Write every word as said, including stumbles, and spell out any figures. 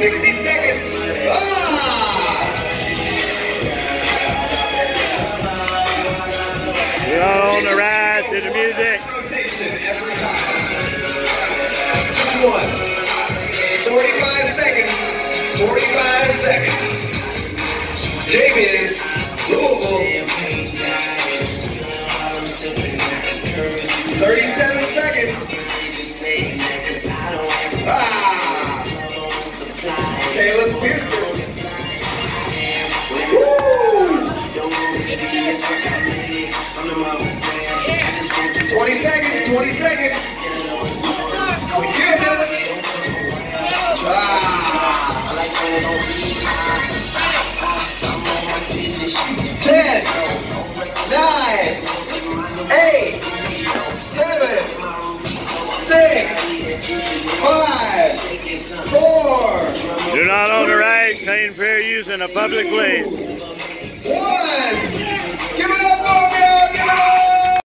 sixty seconds. Ah! We're all on the ride to the music. Rotation every time. One. forty-five seconds. forty-five seconds. James, Louisville. thirty-seven seconds. Ah! Caleb Pearson. Woo! twenty seconds, twenty seconds. We can't have it. Ah! ten, nine, eight, seven, six, five, four. Do not own the ride, paying fair use in a public place. One.